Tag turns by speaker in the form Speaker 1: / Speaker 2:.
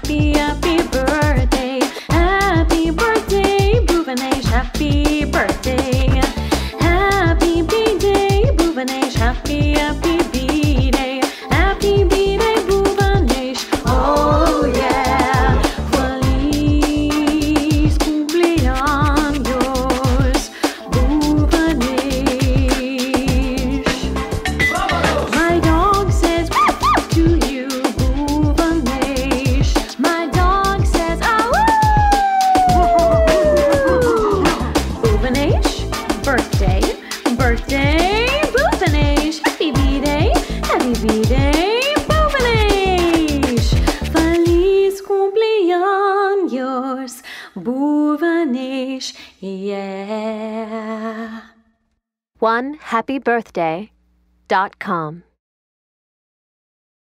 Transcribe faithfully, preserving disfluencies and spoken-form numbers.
Speaker 1: happy, happy birthday. Happy birthday, Bhuvanesh, happy birthday. Happy B-Day, Bhuvanesh, happy, happy B-Day. Happy B-Day, Bhuvanesh, oh yeah. Feliz cumpleaños, Bhuvanesh. My dog says to you, Bhuvanesh. My dog says, ah, Bhuvanesh, birthday, birthday, Bhuvanesh. Happy B-Day, happy B-Day, Bhuvanesh. Feliz cumpleaños, Bhuvanesh, yeah.
Speaker 2: one happy birthday dot com